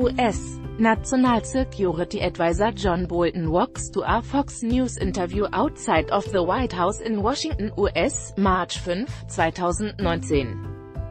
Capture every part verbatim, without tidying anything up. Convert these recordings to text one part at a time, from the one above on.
U S National Security Advisor John Bolton walks to a Fox News interview outside of the White House in Washington, U S, March fünfter zweitausendneunzehn.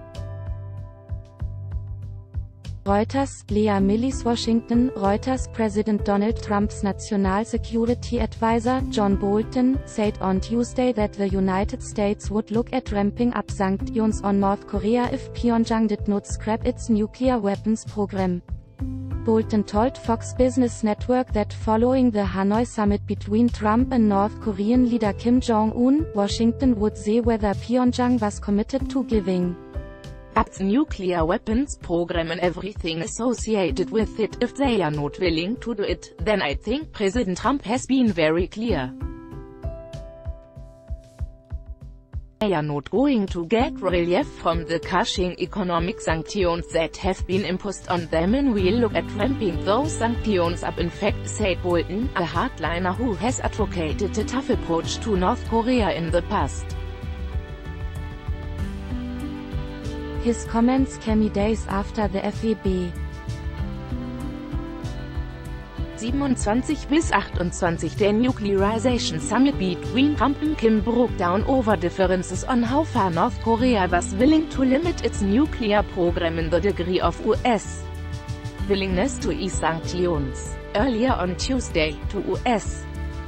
Reuters, Lea Millis Washington, Reuters President Donald Trump's National Security Advisor, John Bolton, said on Tuesday that the United States would look at ramping up sanctions on North Korea if Pyongyang did not scrap its nuclear weapons program. Bolton told Fox Business Network that following the Hanoi summit between Trump and North Korean leader Kim Jong-un, Washington would see whether Pyongyang was committed to giving up its nuclear weapons program and everything associated with it. If they are not willing to do it, then I think President Trump has been very clear. They are not going to get relief from the crushing economic sanctions that have been imposed on them, and we'll look at ramping those sanctions up. In fact, said Bolton, a hardliner who has advocated a tough approach to North Korea in the past. His comments came days after the F E B siebenundzwanzig bis achtundzwanzig der Nuclearization Summit between Trump and Kim broke down over differences on how far North Korea was willing to limit its nuclear program and the degree of U S willingness to ease sanctions. Earlier on Tuesday, two U S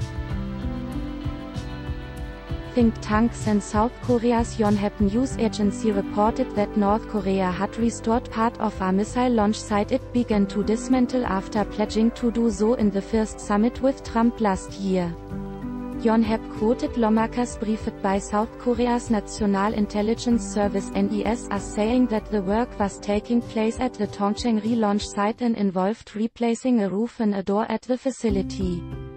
think tanks and South Korea's Yonhap news agency reported that North Korea had restored part of a missile launch site it began to dismantle after pledging to do so in the first summit with Trump last year. Yonhap quoted lawmakers briefed by South Korea's National Intelligence Service N I S as saying that the work was taking place at the Tongcheng launch site and involved replacing a roof and a door at the facility.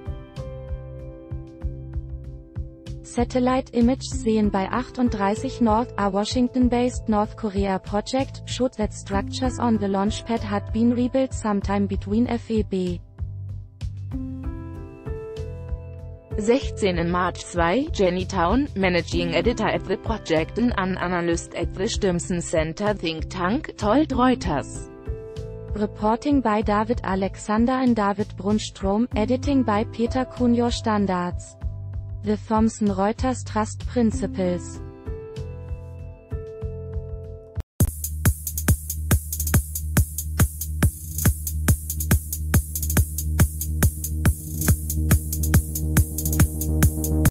Satellite images seen by achtunddreißig North, a Washington-based North Korea project, showed that structures on the launchpad had been rebuilt sometime between F E B sechzehn and March second. Jenny Town, managing editor at the project and an analyst at the Stimson Center think tank, told Reuters. Reporting by David Alexander and David Brunstrom, editing by Peter Cunio Standards. The Thomson Reuters Trust Principles.